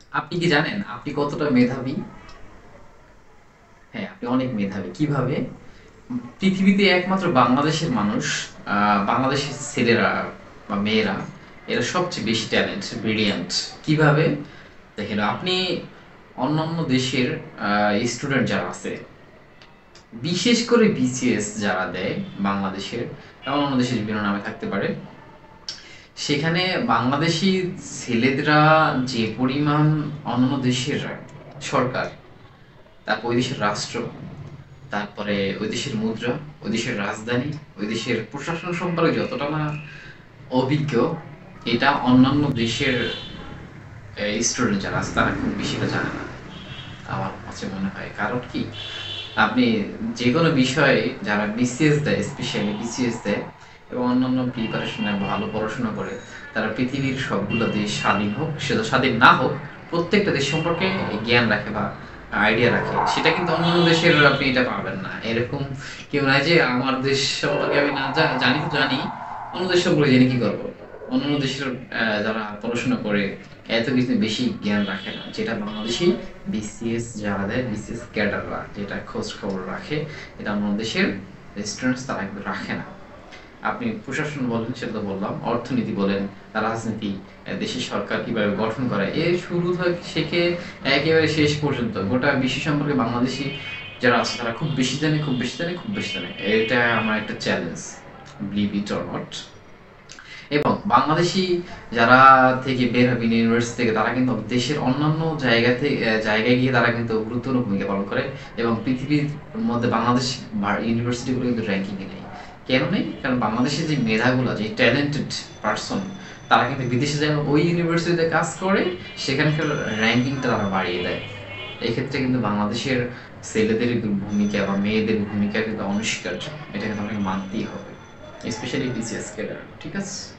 আপনি কি জানেন আপনি কতটা মেধাবী? হ্যাঁ, আপনি অনেক মেধাবী। কিভাবে? পৃথিবীতে একমাত্র বাংলাদেশের মানুষ, বাংলাদেশের ছেলেরা বা মেয়েরা এরা সবচেয়ে বেশি ট্যালেন্ট, ব্রিলিয়ান্ট। কিভাবে? দেখেন আপনি অন্যান্য দেশের স্টুডেন্ট যারা আছে, বিশেষ করে বিসিএস যারা দেয় বাংলাদেশের, অন্য দেশের বিভিন্ন নামে থাকতে পারে, সেখানে বাংলাদেশি ছেলেরা যে পরিমাণ অন্যান্য দেশের সরকার, তারপর ওই দেশের রাষ্ট্র, তারপরে ওই দেশের মুদ্রা, ওই দেশের রাজধানী, ওই দেশের প্রশাসন সম্পর্কে যতটা না অভিজ্ঞ, এটা অন্যান্য দেশের স্টুডেন্ট যারা আছে তারা খুব বেশিটা জানে না। আমার কাছে মনে হয় কারণ কি, আপনি যে কোনো বিষয়ে যারা বিসিএস দেয়, স্পেশালি বিসিএস দেয় এবং অন্যান্য প্রিপারেশনে ভালো পড়াশোনা করে, তারা পৃথিবীর সবগুলো দেশ স্বাধীন হোক, সেটা স্বাধীন না হোক, প্রত্যেকটা দেশ সম্পর্কে জ্ঞান রাখে বা আইডিয়া রাখে। সেটা কিন্তু অন্যান্য দেশের আপনি এটা পাবেন না। এরকম কেউ নাই যে আমার দেশ সম্পর্কে আমি না জানি তো জানি, অন্য দেশ সম্পর্কে জেনে কি করবো। অন্যান্য দেশের যারা পড়াশোনা করে এত কিছু বেশি জ্ঞান রাখে না, যেটা বাংলাদেশি বিসিএস যারা দেয়, বিসিএস ক্যাডাররা যেটা খোঁজ খবর রাখে, এটা অন্য দেশের স্টুডেন্টস তারা কিন্তু রাখে না। আপনি প্রশাসন বলেন, সেটা তো বললাম, অর্থনীতি বলেন, রাজনীতি, দেশের সরকার কিভাবে গঠন করে, এর শুরু থেকে একেবারে শেষ পর্যন্ত গোটা বিশ্ব সম্পর্কে বাংলাদেশি যারা আছে তারা খুব বেশি জানে, খুব বেশি জানে, খুব বেশি জানে। এটা আমার একটা challenge, believe it or not. এবং বাংলাদেশি যারা থেকে বের হবে ইউনিভার্সিটি থেকে, তারা কিন্তু দেশের অন্যান্য জায়গায় গিয়ে তারা কিন্তু গুরুত্বপূর্ণ ভূমিকা পালন করে এবং পৃথিবীর মধ্যে বাংলাদেশ ইউনিভার্সিটিগুলো কিন্তু র্যাঙ্কিংয়ে নেই। কেন নেই? কারণ বাংলাদেশের যে মেধাগুলো, যে ট্যালেন্টেড পার্সন, তারা কিন্তু বিদেশে যায় ওই ইউনিভার্সিটিতে কাজ করে, সেখানকার র্যাঙ্কিংটা তারা বাড়িয়ে দেয়। এক্ষেত্রে কিন্তু বাংলাদেশের ছেলেদের ভূমিকা বা মেয়েদের ভূমিকা কিন্তু অনস্বীকার্য। এটা কিন্তু আমাকে মানতেই হবে, স্পেশালি বিসিএস ক্যাডার। ঠিক আছে?